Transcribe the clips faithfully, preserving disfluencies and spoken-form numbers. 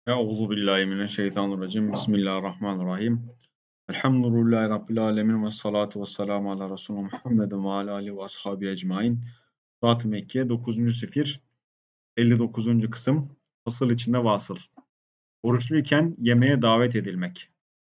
Euzu billahi mineşşeytanirracim. Bismillahirrahmanirrahim. Elhamdülillahi Rabbil alemin ve salatu ve selamu ala Resulü Muhammedin ve ala alihi ve ashabi ecmain. Suat-ı Mekke dokuzuncu sefir elli dokuzuncu kısım. Fasıl içinde vasıl. Oruçluyken yemeğe davet edilmek.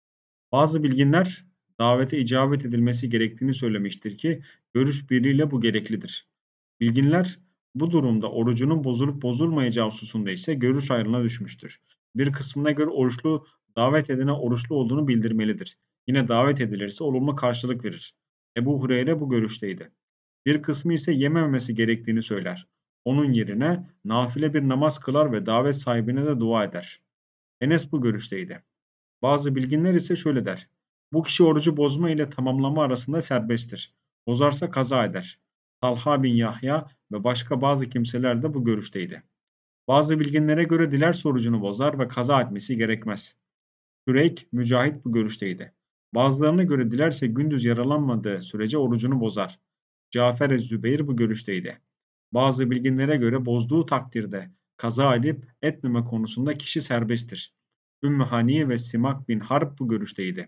Bazı bilginler davete icabet edilmesi gerektiğini söylemiştir ki görüş birliğiyle bu gereklidir. Bilginler bu durumda orucunun bozulup bozulmayacağı hususunda ise görüş ayrılığına düşmüştür. Bir kısmına göre oruçlu davet edene oruçlu olduğunu bildirmelidir. Yine davet edilirse olumlu karşılık verir. Ebu Hureyre bu görüşteydi. Bir kısmı ise yememesi gerektiğini söyler. Onun yerine nafile bir namaz kılar ve davet sahibine de dua eder. Enes bu görüşteydi. Bazı bilginler ise şöyle der: bu kişi orucu bozma ile tamamlama arasında serbesttir. Bozarsa kaza eder. Talha bin Yahya ve başka bazı kimseler de bu görüşteydi. Bazı bilginlere göre dilerse orucunu bozar ve kaza etmesi gerekmez. Süreyk, Mücahit bu görüşteydi. Bazılarına göre dilerse gündüz yaralanmadığı sürece orucunu bozar. Cafer Zübeyir bu görüşteydi. Bazı bilginlere göre bozduğu takdirde kaza edip etmeme konusunda kişi serbesttir. Ümmü Haniye ve Simak bin Harb bu görüşteydi.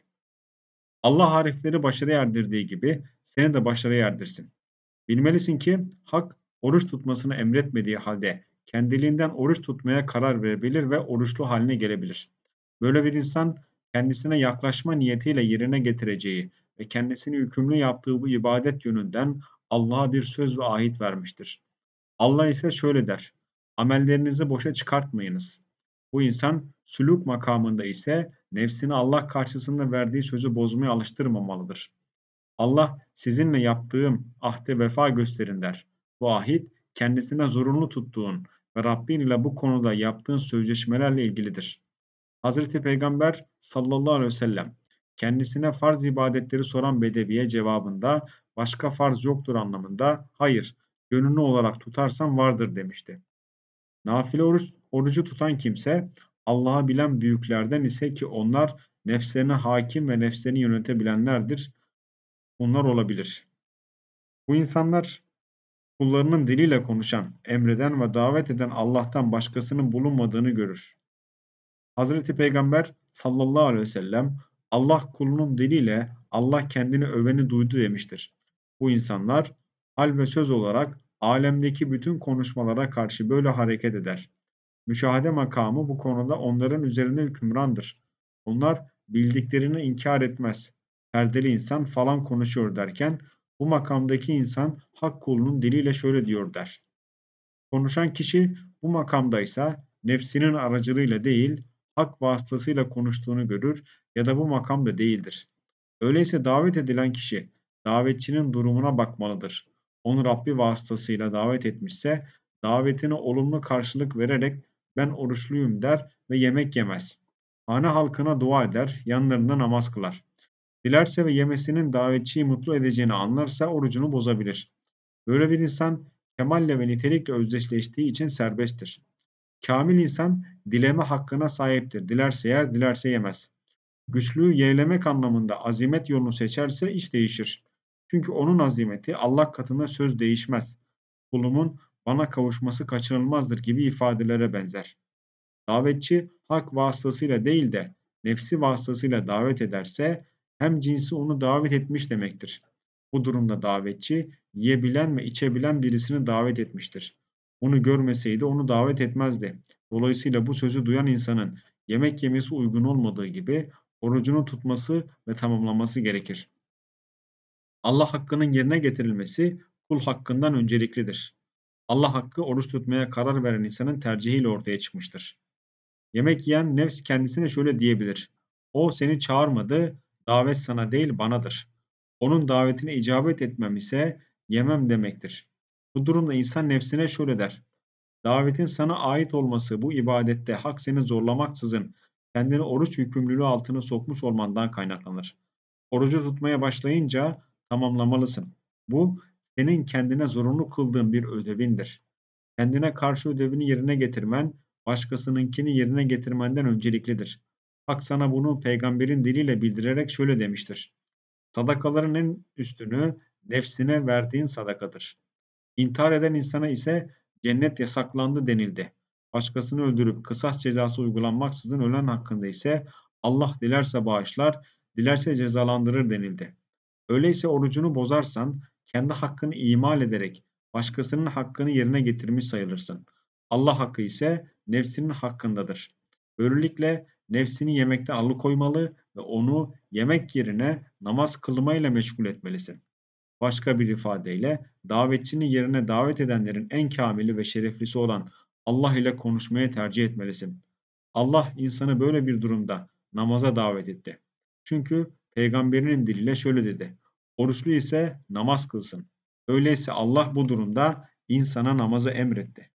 Allah harifleri başarıya erdirdiği gibi seni de başarıya erdirsin. Bilmelisin ki hak oruç tutmasını emretmediği halde kendiliğinden oruç tutmaya karar verebilir ve oruçlu haline gelebilir. Böyle bir insan kendisine yaklaşma niyetiyle yerine getireceği ve kendisini yükümlü yaptığı bu ibadet yönünden Allah'a bir söz ve ahit vermiştir. Allah ise şöyle der: amellerinizi boşa çıkartmayınız. Bu insan sülûk makamında ise nefsini Allah karşısında verdiği sözü bozmaya alıştırmamalıdır. Allah sizinle yaptığım ahde vefa gösterin der. Bu ahit kendisine zorunlu tuttuğun ve Rabbin ile bu konuda yaptığın sözleşmelerle ilgilidir. Hazreti Peygamber sallallahu aleyhi ve sellem kendisine farz ibadetleri soran bedeviye cevabında başka farz yoktur anlamında hayır, gönüllü olarak tutarsan vardır demişti. Nafile oruç, orucu tutan kimse Allah'ı bilen büyüklerden ise ki onlar nefslerine hakim ve nefslerini yönetebilenlerdir. Bunlar olabilir. Bu insanlar kullarının diliyle konuşan, emreden ve davet eden Allah'tan başkasının bulunmadığını görür. Hazreti Peygamber sallallahu aleyhi ve sellem Allah kulunun diliyle Allah kendini öveni duydu demiştir. Bu insanlar hal ve söz olarak alemdeki bütün konuşmalara karşı böyle hareket eder. Müşahede makamı bu konuda onların üzerinde hükümrandır. Onlar bildiklerini inkar etmez. Perdeli insan falan konuşuyor derken bu makamdaki insan hak kulunun diliyle şöyle diyor der. Konuşan kişi bu makamdaysa nefsinin aracılığıyla değil, hak vasıtasıyla konuştuğunu görür ya da bu makamda değildir. Öyleyse davet edilen kişi davetçinin durumuna bakmalıdır. Onu Rabbi vasıtasıyla davet etmişse davetine olumlu karşılık vererek ben oruçluyum der ve yemek yemez. Hane halkına dua eder, yanlarında namaz kılar. Dilerse ve yemesinin davetçiyi mutlu edeceğini anlarsa orucunu bozabilir. Böyle bir insan kemalle ve nitelikle özdeşleştiği için serbesttir. Kamil insan dileme hakkına sahiptir. Dilerse yer, dilerse yemez. Güçlüyü yeğlemek anlamında azimet yolunu seçerse iş değişir. Çünkü onun azimeti Allah katında söz değişmez. Kulumun bana kavuşması kaçınılmazdır gibi ifadelere benzer. Davetçi hak vasıtasıyla değil de nefsi vasıtasıyla davet ederse hem cinsi onu davet etmiş demektir. Bu durumda davetçi yiyebilen ve içebilen birisini davet etmiştir. Onu görmeseydi onu davet etmezdi. Dolayısıyla bu sözü duyan insanın yemek yemesi uygun olmadığı gibi orucunu tutması ve tamamlaması gerekir. Allah hakkının yerine getirilmesi kul hakkından önceliklidir. Allah hakkı oruç tutmaya karar veren insanın tercihiyle ortaya çıkmıştır. Yemek yiyen nefs kendisine şöyle diyebilir: o seni çağırmadı, davet sana değil banadır. Onun davetine icabet etmem ise yemem demektir. Bu durumda insan nefsine şöyle der: davetin sana ait olması bu ibadette hak seni zorlamaksızın kendini oruç yükümlülüğü altına sokmuş olmandan kaynaklanır. Orucu tutmaya başlayınca tamamlamalısın. Bu senin kendine zorunlu kıldığın bir ödevindir. Kendine karşı ödevini yerine getirmen, başkasınınkini yerine getirmenden önceliklidir. Hak sana bunu peygamberin diliyle bildirerek şöyle demiştir: sadakaların en üstünü nefsine verdiğin sadakadır. İntihar eden insana ise cennet yasaklandı denildi. Başkasını öldürüp kısas cezası uygulanmaksızın ölen hakkında ise Allah dilerse bağışlar, dilerse cezalandırır denildi. Öyleyse orucunu bozarsan kendi hakkını ihmal ederek başkasının hakkını yerine getirmiş sayılırsın. Allah hakkı ise nefsinin hakkındadır. Böylelikle nefsini yemekten alıkoymalı ve onu yemek yerine namaz kılmayla meşgul etmelisin. Başka bir ifadeyle davetçinin yerine davet edenlerin en kamili ve şereflisi olan Allah ile konuşmaya tercih etmelisin. Allah insanı böyle bir durumda namaza davet etti. Çünkü peygamberinin diliyle şöyle dedi: Oruçlu ise namaz kılsın. Öyleyse Allah bu durumda insana namazı emretti.